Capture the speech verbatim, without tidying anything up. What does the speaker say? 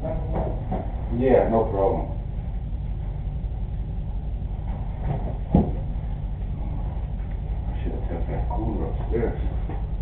Yeah, no problem. I should have took that cooler upstairs.